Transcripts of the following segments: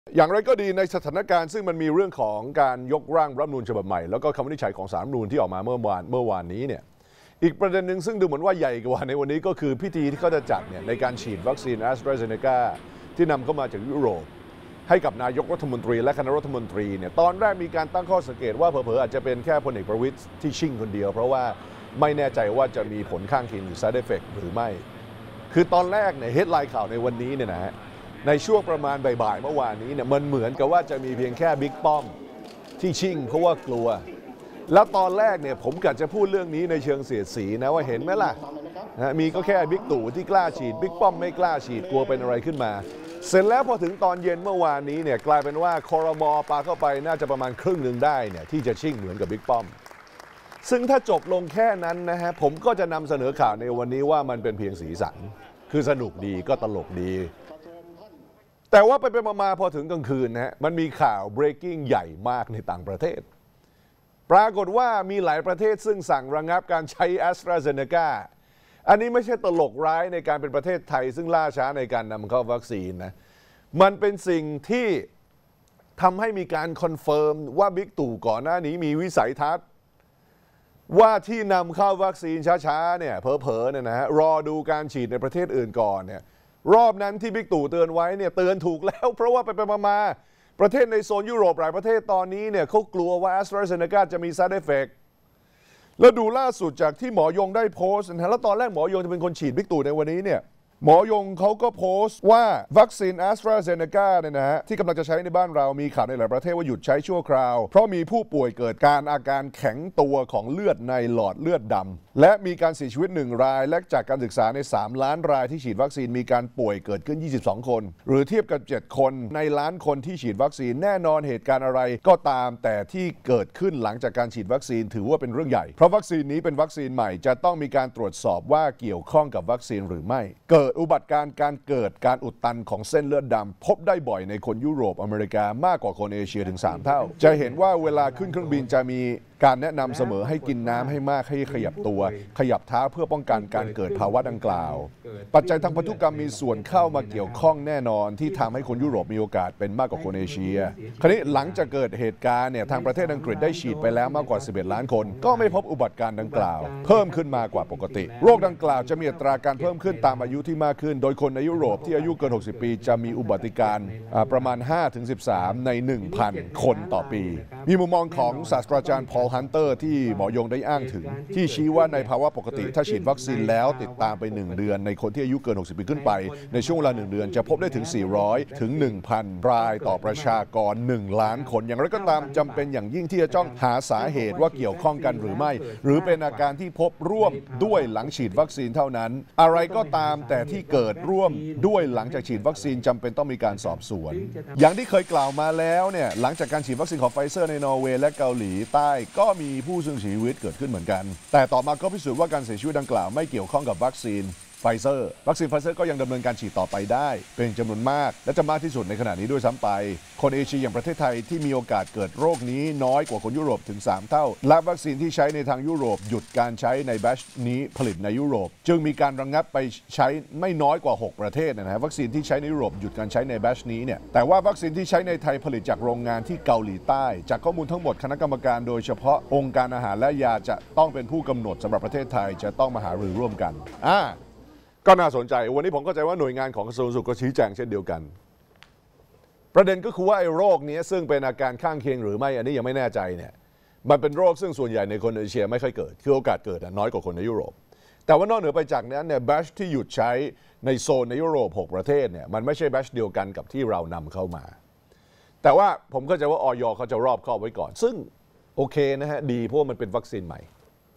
อย่างไรก็ดีในสถานการณ์ซึ่งมันมีเรื่องของการยกร่างรัฐธรรมนูญฉบับใหม่แล้วก็คำวินิจฉัยของศาลรัฐธรรมนูญที่ออกมาเมื่อวานนี้เนี่ยอีกประเด็นหนึ่งซึ่งดูเหมือนว่าใหญ่กว่าในวันนี้ก็คือพิธีที่เขาจะจัดเนี่ยในการฉีดวัคซีน AstraZeneca ที่นำเข้ามาจากยุโรปให้กับนายกรัฐมนตรีและคณะรัฐมนตรีเนี่ยตอนแรกมีการตั้งข้อสังเกตว่าเผลอๆอาจจะเป็นแค่พลเอกประวิตรที่ชิ่งคนเดียวเพราะว่าไม่แน่ใจว่าจะมีผลข้างเคียงหรือ side effect หรือไม่คือตอนแรกเนี่ยเฮดไลน์ข่าวในวันนี้เนี่ยนะฮะในช่วงประมาณบ่ายๆเมื่อวานนี้เนี่ยมันเหมือนกับว่าจะมีเพียงแค่บิ๊กป้อมที่ชิ่งเพราะว่ากลัวแล้วตอนแรกเนี่ยผมกะจะพูดเรื่องนี้ในเชิงเสียดสีนะว่าเห็นไหมล่ะมีก็แค่บิ๊กตู่ที่กล้าฉีดบิ๊กป้อมไม่กล้าฉีดกลัวเป็นอะไรขึ้นมาเสร็จแล้วพอถึงตอนเย็นเมื่อวานนี้เนี่ยกลายเป็นว่าครม.ปาเข้าไปน่าจะประมาณครึ่งหนึ่งได้เนี่ยที่จะชิ่งเหมือนกับบิ๊กป้อมซึ่งถ้าจบลงแค่นั้นนะฮะผมก็จะนำเสนอข่าวในวันนี้ว่ามันเป็นเพียงสีสันคือสนุกดีก็ตลกดีแต่ว่าไปมาพอถึงกลางคืนนะฮะมันมีข่าว breaking ใหญ่มากในต่างประเทศปรากฏว่ามีหลายประเทศซึ่งสั่งระงับการใช้ AstraZeneca อันนี้ไม่ใช่ตลกร้ายในการเป็นประเทศไทยซึ่งล่าช้าในการนำเข้าวัคซีนนะมันเป็นสิ่งที่ทำให้มีการคอนเฟิร์มว่าบิ๊กตู่ก่อนหน้านี้มีวิสัยทัศน์ว่าที่นำเข้าวัคซีนช้าๆเนี่ยเผลอๆเนี่ยนะฮะรอดูการฉีดในประเทศอื่นก่อนเนี่ยรอบนั้นที่บิ๊กตู่เตือนไว้เนี่ยเตือนถูกแล้วเพราะว่าไปมาประเทศในโซนยุโรปหลายประเทศตอนนี้เนี่ยเขากลัวว่า AstraZeneca จะมี side effect แล้วดูล่าสุดจากที่หมอยงได้โพสต์นะแล้วตอนแรกหมอยงจะเป็นคนฉีดบิ๊กตู่ในวันนี้เนี่ยหมอยงเขาก็โพสต์ว่าวัคซีน AstraZeneca เนี่ยนะฮะที่กำลังจะใช้ในบ้านเรามีข่าวในหลายประเทศว่าหยุดใช้ชั่วคราวเพราะมีผู้ป่วยเกิดอาการแข็งตัวของเลือดในหลอดเลือดดำและมีการเสียชีวิต1 รายและจากการศึกษาใน3 ล้านรายที่ฉีดวัคซีนมีการป่วยเกิดขึ้น22 คนหรือเทียบกับ7 คนในล้านคนที่ฉีดวัคซีนแน่นอนเหตุการณ์อะไรก็ตามแต่ที่เกิดขึ้นหลังจากการฉีดวัคซีนถือว่าเป็นเรื่องใหญ่เพราะวัคซีนนี้เป็นวัคซีนใหม่จะต้องมีการตรวจสอบว่าเกี่ยวข้องกับวัคซีนหรือไม่เกิดอุบัติการเกิดการอุดตันของเส้นเลือดดำพบได้บ่อยในคนยุโรปอเมริกามากกว่าคนเอเชียถึง3 เท่าจะเห็นว่าเวลาขึ้นเครื่องบินจะมีการแนะนำเสมอให้กินน้ำให้มากให้ขยับตัวขยับเท้าเพื่อป้องกันการเกิดภาวะดังกล่าวปัจจัยทางพันธุกรรมมีส่วนเข้ามาเกี่ยวข้องแน่นอนที่ทำให้คนยุโรปมีโอกาสเป็นมากกว่าคนเอเชียคราวนี้หลังจากเกิดเหตุการณ์เนี่ยทางประเทศอังกฤษได้ฉีดไปแล้วมากกว่า11 ล้านคนก็ไม่พบอุบัติการณ์ดังกล่าวเพิ่มขึ้นมากว่าปกติโรคดังกล่าวจะมีอัตราการเพิ่มขึ้นตามอายุที่มากขึ้นโดยคนในยุโรปที่อายุเกิน60 ปีจะมีอุบัติการณ์ประมาณ 5-13 ใน 1,000 คนต่อปีมีมุมมองของศาสตราจารย์พอลฮันเตอร์ที่หมอยงได้อ้างถึงที่ชี้ว่าในภาวะปกติถ้าฉีดวัคซีนแล้วติดตามไป1 เดือนในคนที่อายุเกิน60 ปีขึ้นไปในช่วงเวลา1 เดือนจะพบได้ถึง400ถึง 1,000 รายต่อประชากร1 ล้านคนอย่างไรก็ตามจำเป็นอย่างยิ่งที่จะต้องหาสาเหตุว่าเกี่ยวข้องกันหรือไม่หรือเป็นอาการที่พบร่วมด้วยหลังฉีดวัคซีนเท่านั้นอะไรก็ตามแต่ที่เกิดร่วมด้วยหลังจากฉีดวัคซีนจำเป็นต้องมีการสอบสวนอย่างที่เคยกล่าวมาแล้วเนี่ยหลังจากการฉีดวัคซีนของไฟเซอร์ในนอร์เวย์และเกาหลีใต้ก็มีผู้เสียชีวิตเกิดขึ้นเหมือนกันแต่ต่อมาก็พิสูจน์ว่าการเสียชีวิตดังกล่าวไม่เกี่ยวข้องกับวัคซีนไฟเซอร์วัคซีนไฟเซอร์ก็ยังดำเนินการฉีดต่อไปได้เป็นจำนวนมากและจะมากที่สุดในขณะนี้ด้วยซ้ำไปคนเอเชียอย่างประเทศไทยที่มีโอกาสเกิดโรคนี้น้อยกว่าคนยุโรปถึง3 เท่าและวัคซีนที่ใช้ในทางยุโรปหยุดการใช้ในแบชนี้ผลิตในยุโรปจึงมีการระงับไปใช้ไม่น้อยกว่า6 ประเทศนะฮะวัคซีนที่ใช้ในยุโรปหยุดการใช้ในแบชนี้เนี่ยแต่ว่าวัคซีนที่ใช้ในไทยผลิตจากโรงงานที่เกาหลีใต้จากข้อมูลทั้งหมดคณะกรรมการโดยเฉพาะองค์การอาหารและยาจะต้องเป็นผู้กำหนดสำหรับประเทศไทยจะต้องมาหารือร่วมกันก็น่าสนใจวันนี้ผมเข้าใจว่าหน่วยงานของกระทรวงสาธารณสุขก็ชี้แจงเช่นเดียวกันประเด็นก็คือว่าไอ้โรคนี้ซึ่งเป็นอาการข้างเคียงหรือไม่อันนี้ยังไม่แน่ใจเนี่ยมันเป็นโรคซึ่งส่วนใหญ่ในคนเอเชียไม่ค่อยเกิดคือโอกาสเกิดน้อยกว่าคนในยุโรปแต่ว่านอกเหนือไปจากนั้นเนี่ยแบชที่หยุดใช้ในโซนในยุโรป6 ประเทศเนี่ยมันไม่ใช่แบชเดียวกันกับที่เรานำเข้ามาแต่ว่าผมเข้าใจว่าอย.เขาจะรอบคอบไว้ก่อนซึ่งโอเคนะฮะดีเพราะมันเป็นวัคซีนใหม่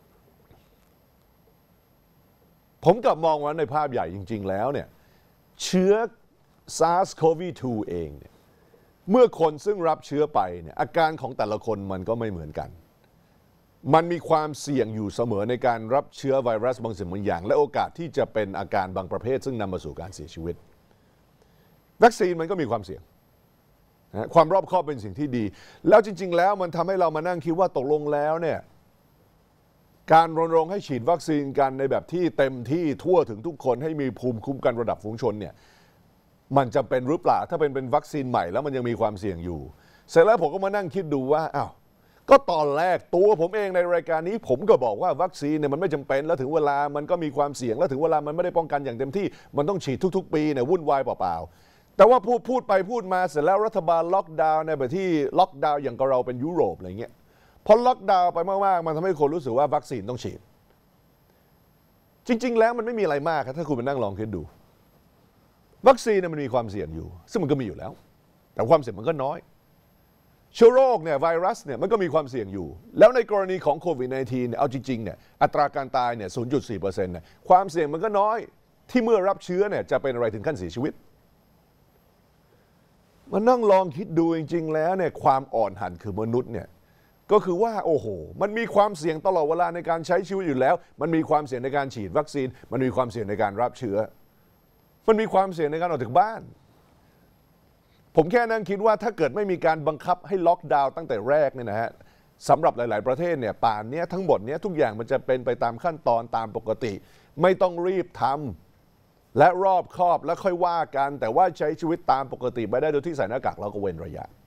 ผมกลับมองว่าในภาพใหญ่จริงๆแล้วเนี่ยเชื้อ SARS-CoV-2 เองเนี่ยเมื่อคนซึ่งรับเชื้อไปเนี่ยอาการของแต่ละคนมันก็ไม่เหมือนกันมันมีความเสี่ยงอยู่เสมอในการรับเชื้อไวรัสบางสิ่งบางอย่างและโอกาสที่จะเป็นอาการบางประเภทซึ่งนำมาสู่การเสียชีวิตวัคซีนมันก็มีความเสี่ยงความรอบคอบเป็นสิ่งที่ดีแล้วจริงๆแล้วมันทำให้เรามานั่งคิดว่าตกลงแล้วเนี่ยการรณรงค์ให้ฉีดวัคซีนกันในแบบที่เต็มที่ทั่วถึงทุกคนให้มีภูมิคุ้มกันระดับฝูงชนเนี่ยมันจะเป็นหรือเปล่าถ้าเป็นวัคซีนใหม่แล้วมันยังมีความเสี่ยงอยู่เสร็จแล้วผมก็มานั่งคิดดูว่าอ้าวก็ตอนแรกตัวผมเองในรายการนี้ผมก็บอกว่าวัคซีนเนี่ยมันไม่จำเป็นแล้วถึงเวลามันก็มีความเสี่ยงแล้วถึงเวลามันไม่ได้ป้องกันอย่างเต็มที่มันต้องฉีดทุกๆปีเนี่ยวุ่นวายเปล่าๆแต่ว่าพูดไปพูดมาเสร็จแล้วรัฐบาลล็อกดาวน์ในแบบที่ล็อกดาวน์อย่างกับเราเป็นยุโรปอะไรเงี้ยพอล็อกดาวน์ไปมากๆมันทำให้คนรู้สึกว่าวัคซีนต้องฉีดจริงๆแล้วมันไม่มีอะไรมากครับถ้าคุณไปนั่งลองคิดดูวัคซีนเนี่ยมันมีความเสี่ยงอยู่ซึ่งมันก็มีอยู่แล้วแต่ความเสี่ยงมันก็น้อยเชื้อโรคเนี่ยไวรัสเนี่ยมันก็มีความเสี่ยงอยู่แล้วในกรณีของโควิด -19 เนี่ยเอาจริงๆเนี่ยอัตราการตายเนี่ย 0.4% เนี่ยความเสี่ยงมันก็น้อยที่เมื่อรับเชื้อเนี่ยจะเป็นอะไรถึงขั้นเสียชีวิตมันนั่งลองคิดดูจริงๆแล้วเนี่ยความอ่อนหันคือมนุษย์เนี่ยก็คือว่าโอ้โหมันมีความเสี่ยงตลอดเวลาในการใช้ชีวิตอยู่แล้วมันมีความเสี่ยงในการฉีดวัคซีนมันมีความเสี่ยงในการรับเชื้อมันมีความเสี่ยงในการออกจากบ้านผมแค่นั่งคิดว่าถ้าเกิดไม่มีการบังคับให้ล็อกดาวน์ตั้งแต่แรกเนี่ยนะฮะสำหรับหลายๆประเทศเนี่ยป่านนี้ทั้งหมดนี้ทุกอย่างมันจะเป็นไปตามขั้นตอนตามปกติไม่ต้องรีบทำและรอบคอบแล้วค่อยว่ากันแต่ว่าใช้ชีวิตตามปกติไปได้โดยที่ใส่หน้ากากแล้วก็เว้นระยะ